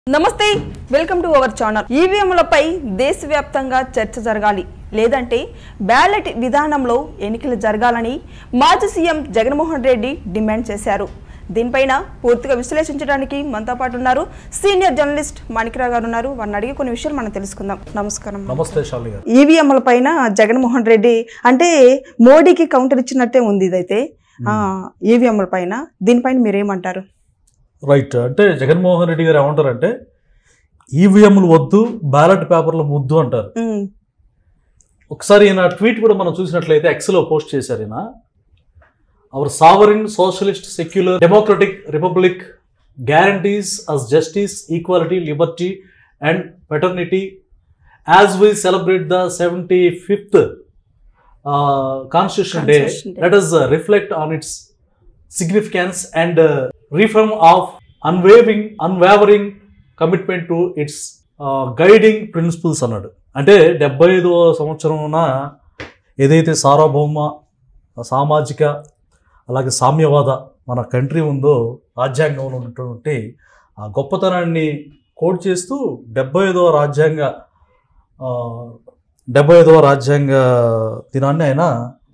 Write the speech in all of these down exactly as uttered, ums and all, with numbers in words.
నమస్తే welcome to our channel. ఈవీఎంలపై దేశవ్యాప్తంగా చర్చ జరగాలి, లేదంటే బ్యాలెట్ విధానంలో ఎన్నికలు జరగాలని మాజీ సీఎం జగన్మోహన్ రెడ్డి డిమాండ్ చేశారు. దీనిపైన పూర్తిగా విశ్లేషించడానికి మనతో పాటు ఉన్నారు సీనియర్ జర్నలిస్ట్ మాణిక్రావు గారు ఉన్నారు. వారిని అడిగి కొన్ని విషయాలు మనం తెలుసుకుందాం. నమస్కారం. నమస్తే శాలిని గారు. ఈవీఎంల పైన జగన్మోహన్ రెడ్డి అంటే మోడీకి కౌంటర్ ఇచ్చినట్టే ఉంది ఇదైతే ఈవీఎంల పైన. దీనిపైన మీరేమంటారు? రైట్, అంటే జగన్మోహన్ రెడ్డి గారు ఏమంటారంటే ఈవీఎంలు వద్దు, బ్యాలెట్ పేపర్లు ముద్దు అంటారు. ఒకసారి ఈయన ట్వీట్ కూడా మనం చూసినట్లయితే ఎక్స్లో పోస్ట్ చేశారు. ఈయన our sovereign socialist secular democratic republic guarantees us justice, equality, liberty and fraternity as we celebrate the seventy fifth constitution day. Let us reflect on its significance and uh, reform of unwavering unwavering commitment to its uh, guiding principles అన్నాడు. అంటే డెబ్బై ఐదవ సంవత్సరమున ఏదైతే సార్వభౌమ సామాజిక అలాగే సామ్యవాద మన కంట్రీ ఉందో, రాజ్యాంగంలో ఉన్నటువంటి ఆ గొప్పతనాన్ని కోట్ చేస్తూ డెబ్బై ఐదవ రాజ్యాంగ డెబ్బై ఐదవ రాజ్యాంగ దినాన్ని ఆయన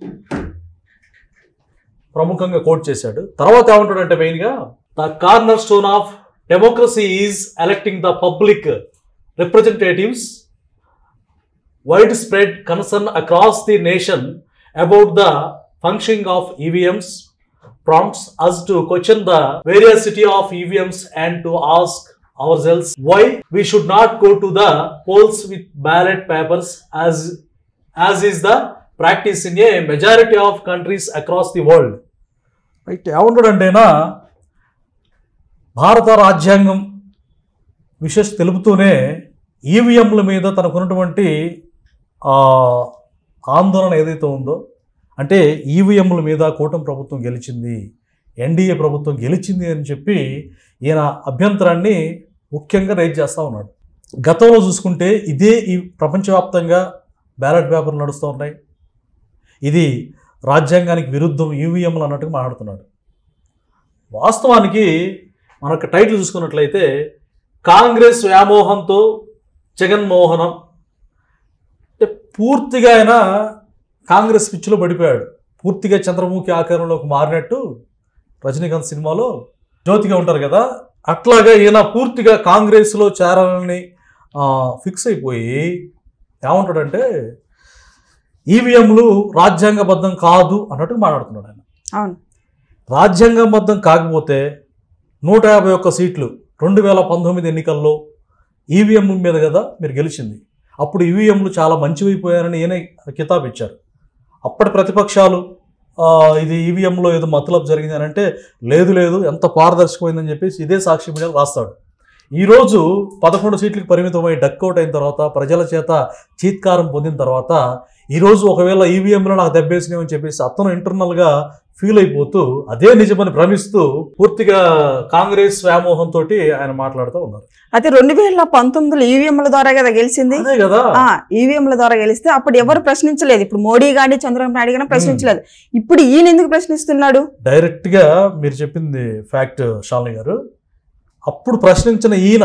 ప్రముఖంగా కోట్ చేశాడు. తర్వాత ఏమంటాడంటే మెయిన్గా the cornerstone of democracy is electing the public representatives. Widespread concern across the nation about the functioning of EVMs prompts us to question the veracity of E V Ms and to ask ourselves why we should not go to the polls with ballot papers as as is the practice in a majority of countries across the world. Right, ఏమంటాడంటేనా భారత రాజ్యాంగం విశేష తెలుపుతూనే ఈవీఎంల మీద తనకున్నటువంటి ఆందోళన ఏదైతే ఉందో, అంటే ఈవీఎంల మీద కూటమి ప్రభుత్వం గెలిచింది, ఎన్డీఏ ప్రభుత్వం గెలిచింది అని చెప్పి ఈయన అభ్యంతరాన్ని ముఖ్యంగా రైజ్ చేస్తూ ఉన్నాడు. గతంలో చూసుకుంటే ఇదే ఈ ప్రపంచవ్యాప్తంగా బ్యాలెట్ పేపర్లు నడుస్తూ ఉన్నాయి, ఇది రాజ్యాంగానికి విరుద్ధం ఈవీఎంలు అన్నట్టుగా మాట్లాడుతున్నాడు. వాస్తవానికి మనకు టైటిల్ చూసుకున్నట్లయితే కాంగ్రెస్ వ్యామోహంతో జగన్మోహనం, అంటే పూర్తిగా ఆయన కాంగ్రెస్ పిచ్చిలో పడిపోయాడు. పూర్తిగా చంద్రముఖి ఆకారంలోకి మారినట్టు రజనీకాంత్ సినిమాలో జ్యోతిగా ఉంటారు కదా, అట్లాగా ఈయన పూర్తిగా కాంగ్రెస్లో చేరాలని ఫిక్స్ అయిపోయి ఏమంటాడంటే ఈవీఎంలు రాజ్యాంగబద్ధం కాదు అన్నట్టు మాట్లాడుతున్నాడు ఆయన. అవును, రాజ్యాంగబద్ధం కాకపోతే నూట యాభై ఒక్క సీట్లు రెండు వేల పంతొమ్మిది ఎన్నికల్లో ఈవీఎం మీద కదా మీరు గెలిచింది, అప్పుడు ఈవీఎంలు చాలా మంచివైపోయారని ఈయన కితాబ్ ఇచ్చారు. అప్పటి ప్రతిపక్షాలు ఇది ఈవీఎంలో ఏదో మతలబ్ జరిగింది అని అంటే లేదు లేదు ఎంత పారదర్శకమైందని చెప్పేసి ఇదే సాక్షి మీడియాలో రాస్తాడు. ఈరోజు పదకొండు సీట్లకు పరిమితమై డక్అవుట్ అయిన తర్వాత, ప్రజల చేత చీత్కారం పొందిన తర్వాత, ఈరోజు ఒకవేళ ఈవీఎంలో నాకు దెబ్బేసినామని చెప్పేసి అతను ఇంటర్నల్గా ఫీల్ అయిపోతూ అదే నిజమని భ్రమిస్తూ పూర్తిగా కాంగ్రెస్ వ్యామోహంతో ఆయన మాట్లాడుతూ ఉన్నారు. అయితే రెండు వేల పంతొమ్మిదిలో ఈవీఎంల ద్వారా కదా గెలిచింది. అదే కదా, ఈవీఎంల ద్వారా గెలిస్తే అప్పుడు ఎవరు ప్రశ్నించలేదు. ఇప్పుడు మోడీ గానీ చంద్రబాబు నాయుడు గానీ ప్రశ్నించలేదు. ఇప్పుడు ఈయన ఎందుకు ప్రశ్నిస్తున్నాడు? డైరెక్ట్ గా మీరు చెప్పింది ఫ్యాక్ట్ శాలిని గారు. అప్పుడు ప్రశ్నించిన ఈయన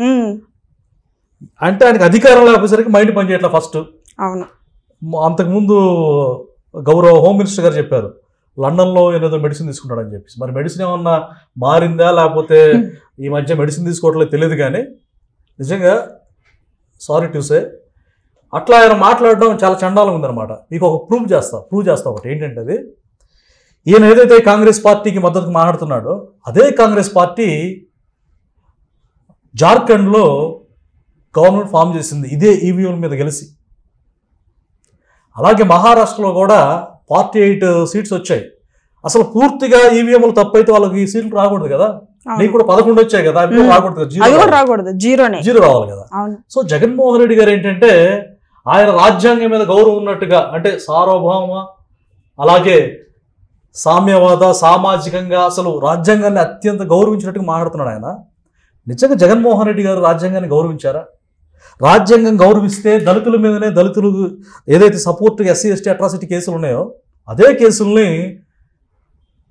అంటే ఆయనకు అధికారం లేకపోయేసరికి మైండ్ పనిచేయట్లా ఫస్ట్. అవును, అంతకుముందు గౌరవ హోమ్ మినిస్టర్ గారు చెప్పారు లండన్లో ఏదో మెడిసిన్ తీసుకుంటాడని చెప్పేసి. మరి మెడిసిన్ ఏమన్నా మారిందా లేకపోతే ఈ మధ్య మెడిసిన్ తీసుకోవట్లేదు తెలియదు, కానీ నిజంగా సారీ టు సే అట్లా ఆయన మాట్లాడడం చాలా చండాలంగా ఉందన్నమాట. మీకు ఒక ప్రూవ్ చేస్తా ప్రూవ్ చేస్తా ఒకటి ఏంటంటే, అది ఈయన ఏదైతే కాంగ్రెస్ పార్టీకి మద్దతు మాట్లాడుతున్నాడో అదే కాంగ్రెస్ పార్టీ జార్ఖండ్లో గవర్నమెంట్ ఫామ్ చేసింది ఇదే ఈవీఎం మీద గెలిచి. అలాగే మహారాష్ట్రలో కూడా ఫార్టీ ఎయిట్ సీట్స్ వచ్చాయి. అసలు పూర్తిగా ఈవీఎంలు తప్పైతే వాళ్ళకి ఈ సీట్లు రాకూడదు కదా, నీకు కూడా పదకొండు వచ్చాయి కదా, అవి రాకూడదు, రాకూడదు, జీరోనే జీరో రావాలి కదా. సో జగన్మోహన్ రెడ్డి గారు ఏంటంటే ఆయన రాజ్యాంగం మీద గౌరవం ఉన్నట్టుగా, అంటే సార్వభౌమ అలాగే సామ్యవాద సామాజికంగా అసలు రాజ్యాంగాన్ని అత్యంత గౌరవించినట్టుగా మాట్లాడుతున్నాడు ఆయన. నిజంగా జగన్మోహన్ రెడ్డి గారు రాజ్యాంగాన్ని గౌరవించారా? రాజ్యాంగం గౌరవిస్తే దళితుల మీదనే దళితులు ఏదైతే సపోర్ట్ ఎస్సీ ఎస్టీ అట్రాసిటీ కేసులు ఉన్నాయో అదే కేసుల్ని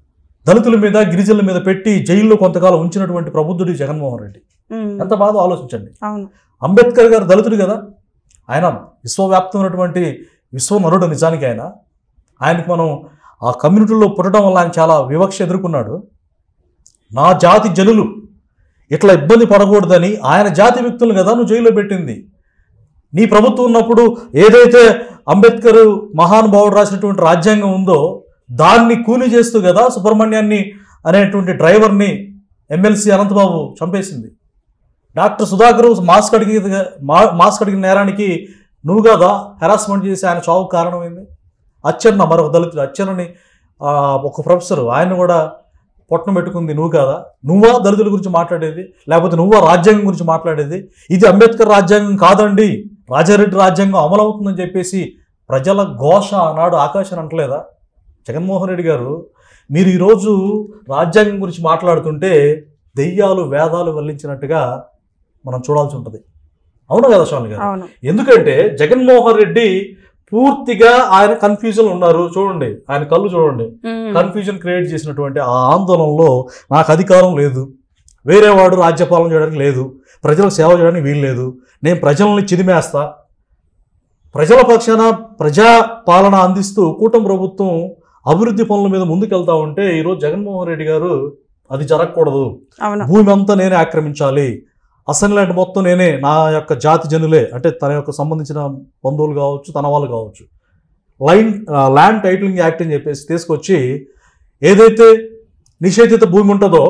దళితుల మీద గిరిజనుల మీద పెట్టి జైల్లో కొంతకాలం ఉంచినటువంటి ప్రబుద్ధుడు జగన్మోహన్ రెడ్డి. ఎంత బాధ ఆలోచించండి. అంబేద్కర్ గారు దళితుడు కదా, ఆయన విశ్వవ్యాప్తమైనటువంటి విశ్వనరుడు. నిజానికి ఆయన ఆయనకు మనం ఆ కమ్యూనిటీలో పుట్టడం వల్ల ఆయన చాలా వివక్ష ఎదుర్కొన్నాడు. నా జాతి జనులు ఇట్లా ఇబ్బంది పడకూడదని ఆయన జాతి వ్యక్తులు కదా నువ్వు జైల్లో పెట్టింది. నీ ప్రభుత్వం ఉన్నప్పుడు ఏదైతే అంబేద్కర్ మహానుభావుడు రాసినటువంటి రాజ్యాంగం ఉందో దాన్ని కూలీ చేస్తూ కదా సుబ్రహ్మణ్యాన్ని అనేటువంటి డ్రైవర్ని ఎమ్మెల్సీ అనంతబాబు చంపేసింది. డాక్టర్ సుధాకర్ మాస్క్ అడిగి మాస్క్ అడిగిన నేరానికి నువ్వు కదా హెరాస్మెంట్ చేసి ఆయన చావుకు కారణమైంది. అచ్చన్న మరొక దళితుడు అచ్చన్నని ఒక ప్రొఫెసర్ ఆయన కూడా పొట్టను పెట్టుకుంది నువ్వు కాదా? నువ్వా దళితుల గురించి మాట్లాడేది, లేకపోతే నువ్వా రాజ్యాంగం గురించి మాట్లాడేది? ఇది అంబేద్కర్ రాజ్యాంగం కాదండి, రాజారెడ్డి రాజ్యాంగం అమలవుతుందని చెప్పేసి ప్రజల ఘోష ఆనాడు ఆకాశాన్ని అంటలేదా? జగన్మోహన్ రెడ్డి గారు మీరు ఈరోజు రాజ్యాంగం గురించి మాట్లాడుతుంటే దెయ్యాలు వేదాలు వల్లించినట్టుగా మనం చూడాల్సి ఉంటుంది. అవును కదా స్వామి గారు? ఎందుకంటే జగన్మోహన్ రెడ్డి పూర్తిగా ఆయన కన్ఫ్యూజన్ ఉన్నారు. చూడండి ఆయన కళ్ళు చూడండి, కన్ఫ్యూజన్ క్రియేట్ చేసినటువంటి ఆ ఆందోళనలో నాకు అధికారం లేదు, వేరే వాడు రాజ్యపాలన చేయడానికి లేదు, ప్రజలకు సేవ చేయడానికి వీలు లేదు, నేను ప్రజల్ని చిదిమేస్తా, ప్రజల పక్షాన ప్రజా పాలన అందిస్తూ కూటమి ప్రభుత్వం అభివృద్ధి పనుల మీద ముందుకెళ్తా ఉంటే ఈరోజు జగన్మోహన్ రెడ్డి గారు అది జరగకూడదు, భూమి అంతా నేనే ఆక్రమించాలి, అసెంబ్లీ ల్యాండ్ మొత్తం నేనే, నా యొక్క జాతి జనులే అంటే తన యొక్క సంబంధించిన బంధువులు కావచ్చు తన వాళ్ళు కావచ్చు, లైన్ ల్యాండ్ టైటిలింగ్ యాక్ట్ అని చెప్పేసి తీసుకొచ్చి ఏదైతే నిషేధిత భూమి ఉంటుందో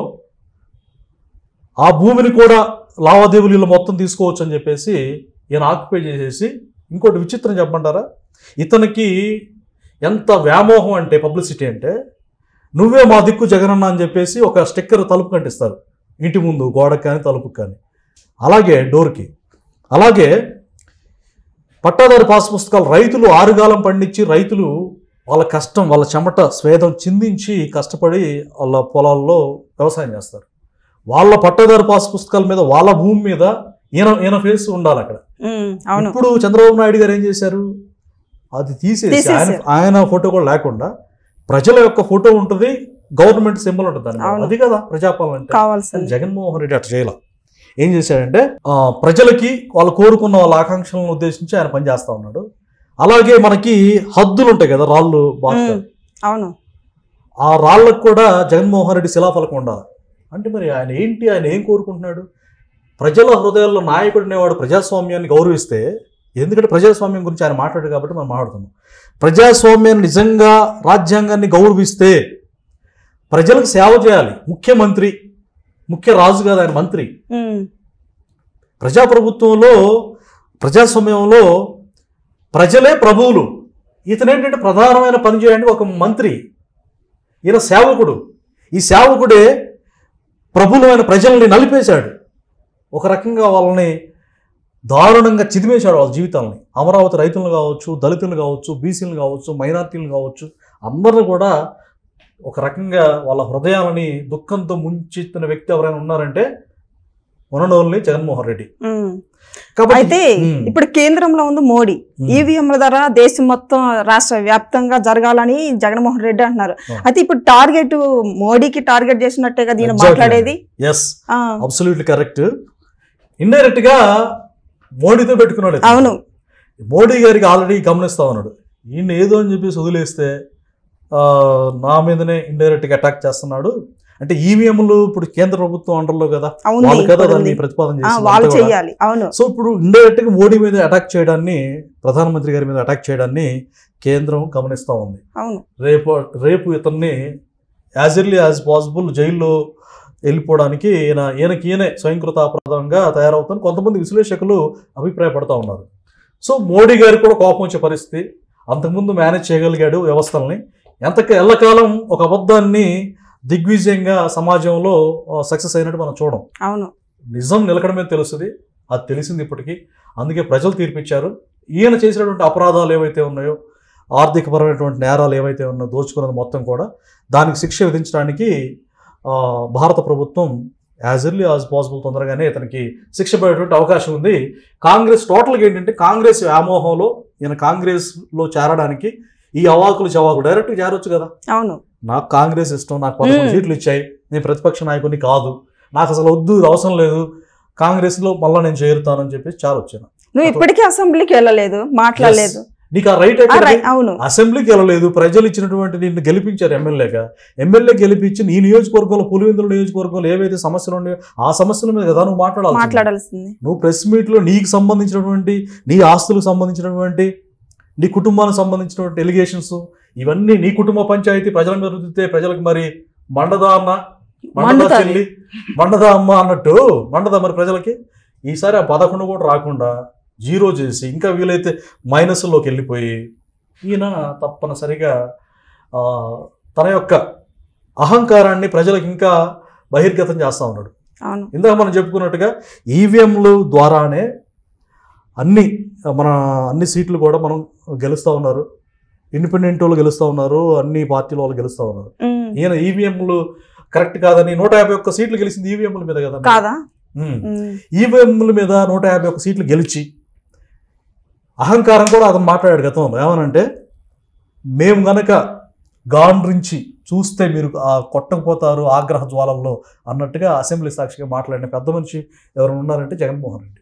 ఆ భూమిని కూడా లావాదేవీలు మొత్తం తీసుకోవచ్చు అని చెప్పేసి ఈయన ఆక్యుపై చేసేసి, ఇంకోటి విచిత్రం చెప్పమంటారా, ఇతనికి ఎంత వ్యామోహం అంటే పబ్లిసిటీ అంటే నువ్వే మా దిక్కు జగనన్న అని చెప్పేసి ఒక స్టిక్కర్ తలుపు కంటిస్తారు ఇంటి ముందు గోడకు కానీ తలుపుకి కానీ, అలాగే డోర్కి. అలాగే పట్టాదారు పాస్ పుస్తకాలు రైతులు ఆరుగాలం పండించి రైతులు వాళ్ళ కష్టం వాళ్ళ చెమట స్వేదం చిందించి కష్టపడి వాళ్ళ పొలాల్లో వ్యవసాయం చేస్తారు. వాళ్ళ పట్టాదారు పాస్ పుస్తకాల మీద వాళ్ళ భూమి మీద ఈయన ఈయన ఫేస్ ఉండాలి అక్కడ. ఇప్పుడు చంద్రబాబు నాయుడు గారు ఏం చేశారు, అది తీసేసి ఆయన ఆయన ఫోటో కూడా లేకుండా ప్రజల యొక్క ఫోటో ఉంటుంది, గవర్నమెంట్ సింబల్ ఉంటుంది, అది కదా ప్రజాపాలన అంటే. జగన్మోహన్ రెడ్డి అట్లా చేయాల. ఏం చేశాడంటే ప్రజలకి వాళ్ళు కోరుకున్న వాళ్ళ ఆకాంక్షలను ఉద్దేశించి ఆయన పనిచేస్తా ఉన్నాడు. అలాగే మనకి హద్దులు ఉంటాయి కదా రాళ్ళు బాగా, అవును ఆ రాళ్ళకు కూడా జగన్మోహన్ రెడ్డి శిలాఫలకం ఉండాలి. అంటే మరి ఆయన ఏంటి, ఆయన ఏం కోరుకుంటున్నాడు? ప్రజల హృదయాల్లో నాయకుడు అనేవాడు ప్రజాస్వామ్యాన్ని గౌరవిస్తే, ఎందుకంటే ప్రజాస్వామ్యం గురించి ఆయన మాట్లాడు కాబట్టి మనం మాట్లాడుతున్నాం. ప్రజాస్వామ్యాన్ని నిజంగా రాజ్యాంగాన్ని గౌరవిస్తే ప్రజలకు సేవ చేయాలి. ముఖ్యమంత్రి ముఖ్య రాజు కాదు ఆయన మంత్రి. ప్రజాప్రభుత్వంలో ప్రజాస్వామ్యంలో ప్రజలే ప్రభువులు. ఇతనేంటంటే ప్రధానమైన పని చేయడానికి ఒక మంత్రి, ఈయన సేవకుడు. ఈ సేవకుడే ప్రభువులైన ప్రజల్ని నలిపేశాడు, ఒక రకంగా వాళ్ళని దారుణంగా చిదిమేశాడు వాళ్ళ జీవితాలని. అమరావతి రైతులను కావచ్చు, దళితులు కావచ్చు, బీసీలు కావచ్చు, మైనార్టీలు కావచ్చు, అందరిని కూడా ఒక రకంగా వాళ్ళ హృదయాలని దుఃఖంతో ముంచెత్తిన వ్యక్తి ఎవరైనా ఉన్నారంటే మనోళ్ళని జగన్మోహన్ రెడ్డి. అయితే ఇప్పుడు కేంద్రంలో ఉంది మోడీ, ఈవీఎంల ద్వారా దేశం మొత్తం రాష్ట్ర వ్యాప్తంగా జరగాలని జగన్మోహన్ రెడ్డి అంటున్నారు. అయితే ఇప్పుడు టార్గెట్ మోడీకి టార్గెట్ చేసినట్టే కదా ఈయన మాట్లాడేది. Yes, absolutely correct. ఇండైరెక్ట్ గా మోడీతో పెట్టుకున్నాడు. అవును, మోడీ గారికి ఆల్రెడీ గమనిస్తా ఉన్నాడు, ఈయన ఏదో అని చెప్పేసి వదిలేస్తే నా మీదనే ఇండైరెక్ట్గా అటాక్ చేస్తున్నాడు. అంటే ఈవీఎంలు ఇప్పుడు కేంద్ర ప్రభుత్వం అండర్లో కదా, వాళ్ళు కదా దాన్ని ప్రతిపాదన చేసి, సో ఇప్పుడు ఇండైరెక్ట్గా మోడీ మీద అటాక్ చేయడాన్ని, ప్రధానమంత్రి గారి మీద అటాక్ చేయడాన్ని కేంద్రం గమనిస్తూ ఉంది. రేపు రేపు ఇతన్ని యాజ్ ఎర్లీ యాజ్ పాసిబుల్ జైల్లో వెళ్ళిపోవడానికి ఈయన ఈయనకి ఈయనే స్వయంకృత అపరాధంగా తయారవుతాను కొంతమంది విశ్లేషకులు అభిప్రాయపడతా ఉన్నారు. సో మోడీ గారికి కూడా కోపం వచ్చే పరిస్థితి. అంతకుముందు మేనేజ్ చేయగలిగాడు వ్యవస్థల్ని. ఎంతక ఎల్లకాలం ఒక అబద్ధాన్ని దిగ్విజయంగా సమాజంలో సక్సెస్ అయినట్టు మనం చూడం. అవును, నిజం నిలకడమే తెలుస్తుంది, అది తెలిసింది ఇప్పటికీ. అందుకే ప్రజలు తీర్పిచ్చారు. ఈయన చేసినటువంటి అపరాధాలు ఏవైతే ఉన్నాయో, ఆర్థికపరమైనటువంటి నేరాలు ఏవైతే ఉన్నాయో, దోచుకున్నది మొత్తం కూడా దానికి శిక్ష విధించడానికి భారత ప్రభుత్వం యాజ్ ఎర్లీ యాజ్ పాసిబుల్ తొందరగానే ఇతనికి శిక్ష పడేటువంటి అవకాశం ఉంది. కాంగ్రెస్ టోటల్గా ఏంటంటే కాంగ్రెస్ వ్యామోహంలో ఈయన కాంగ్రెస్లో చేరడానికి ఈ అవాకులు చవాకులు డైరెక్ట్గా చేరొచ్చు కదా. అవును, నాకు కాంగ్రెస్ ఇష్టం, నాకు పదకొండు సీట్లు ఇచ్చాయి, నేను ప్రతిపక్ష నాయకుడిని కాదు, నాకు అసలు వద్దు, అవసరం లేదు, కాంగ్రెస్లో మళ్ళీ నేను చేరుతానని చెప్పేసి చాలా వచ్చాను. నువ్వు ఇప్పటికీ అసెంబ్లీకి వెళ్ళలేదు, మాట్లాడలేదు, నీకు ఆ రైట్ అవును, అసెంబ్లీకి వెళ్ళలేదు. ప్రజలు ఇచ్చినటువంటి నిన్ను గెలిపించారు ఎమ్మెల్యేగా. ఎమ్మెల్యే గెలిపించి నీ నియోజకవర్గంలో, పులివెందుల నియోజకవర్గంలో ఏవైతే సమస్యలు ఉన్నాయో ఆ సమస్యల మీద కదా నువ్వు మాట్లాడాలి మాట్లాడాల్సింది. నువ్వు ప్రెస్ మీట్లో నీకు సంబంధించినటువంటి, నీ ఆస్తులకు సంబంధించినటువంటి, నీ కుటుంబానికి సంబంధించినటువంటి ఎలిగేషన్స్ ఇవన్నీ నీ కుటుంబ పంచాయతీ ప్రజల మీద రుద్దితే ప్రజలకు మరి మండదా అన్న, మండదా చెల్లి, మండదా అమ్మ అన్నట్టు మండదా మరి ప్రజలకి. ఈసారి ఆ పదకొండు కూడా రాకుండా జీరో చేసి ఇంకా వీలైతే మైనస్లోకి వెళ్ళిపోయి ఈయన తప్పనిసరిగా తన యొక్క అహంకారాన్ని ప్రజలకు ఇంకా బహిర్గతం చేస్తూ ఉన్నాడు. ఇందాక మనం చెప్పుకున్నట్టుగా ఈవీఎంలు ద్వారానే అన్ని మన అన్ని సీట్లు కూడా మనం గెలుస్తూ ఉన్నారు. ఇండిపెండెంట్ వాళ్ళు గెలుస్తూ ఉన్నారు, అన్ని పార్టీల వాళ్ళు గెలుస్తూ ఉన్నారు. ఈయన ఈవీఎంలు కరెక్ట్ కాదని నూట యాభై ఒక్క సీట్లు గెలిచింది ఈవీఎంల మీద కదా. ఈవీఎంల మీద నూట యాభై ఒక్క సీట్లు గెలిచి అహంకారం కూడా అతను మాట్లాడాడు గతంలో. ఏమనంటే, మేము గనక గాండ్రించి చూస్తే మీరు కొట్టకపోతారు ఆగ్రహ జ్వాలంలో అన్నట్టుగా అసెంబ్లీ సాక్షిగా మాట్లాడిన పెద్ద మనిషి ఎవరు ఉన్నారంటే జగన్మోహన్ రెడ్డి.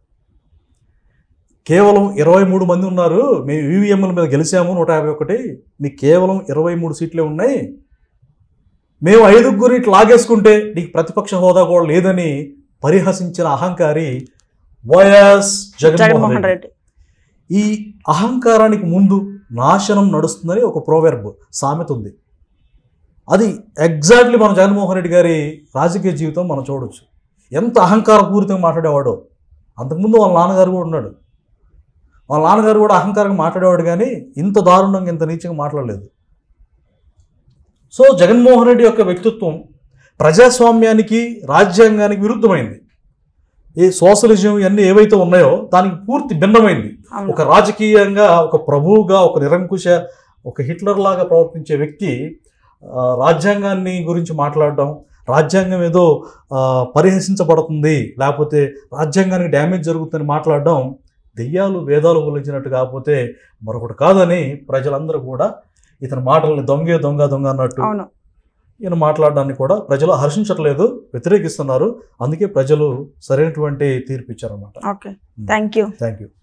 కేవలం ఇరవై మూడు మంది ఉన్నారు, మేము ఈవీఎంల మీద గెలిచాము నూట యాభై ఒకటి, మీకు కేవలం ఇరవై మూడు సీట్లే ఉన్నాయి, మేము ఐదుగురు ఇట్లా లాగేసుకుంటే నీకు ప్రతిపక్ష హోదా కూడా లేదని పరిహసించిన అహంకారి వైఎస్ జగన్మోహన్ రెడ్డి. ఈ అహంకారానికి ముందు నాశనం నడుస్తుందని ఒక ప్రోవెర్బ్ సామెత ఉంది. అది ఎగ్జాక్ట్లీ మన జగన్మోహన్ రెడ్డి గారి రాజకీయ జీవితం మనం చూడవచ్చు. ఎంత అహంకారపూరితంగా మాట్లాడేవాడో. అంతకుముందు వాళ్ళ నాన్నగారు కూడా ఉన్నాడు, వాళ్ళ నాన్నగారు కూడా అహంకారంగా మాట్లాడేవాడు, కానీ ఇంత దారుణంగా ఇంత నీచంగా మాట్లాడలేదు. సో జగన్మోహన్ రెడ్డి యొక్క వ్యక్తిత్వం ప్రజాస్వామ్యానికి, రాజ్యాంగానికి విరుద్ధమైంది. ఈ సోషలిజం ఇవన్నీ ఏవైతే ఉన్నాయో దానికి పూర్తి భిన్నమైంది. ఒక రాజకీయంగా, ఒక ప్రభువుగా, ఒక నిరంకుశ, ఒక హిట్లర్ లాగా ప్రవర్తించే వ్యక్తి రాజ్యాంగాన్ని గురించి మాట్లాడడం, రాజ్యాంగం ఏదో పరిహసించబడుతుంది, లేకపోతే రాజ్యాంగానికి డ్యామేజ్ జరుగుతుందని మాట్లాడడం దెయ్యాలు వేదాలు కొలిచినట్టు కాకపోతే మరొకటి కాదని ప్రజలందరూ కూడా ఇతని మాటల్ని దొంగే దొంగ దొంగ అన్నట్టు ఈయన మాట్లాడడాన్ని కూడా ప్రజలు హర్షించట్లేదు, వ్యతిరేకిస్తున్నారు. అందుకే ప్రజలు సరైనటువంటి తీర్పు ఇచ్చారన్నమాట. Okay, thank you. Thank you.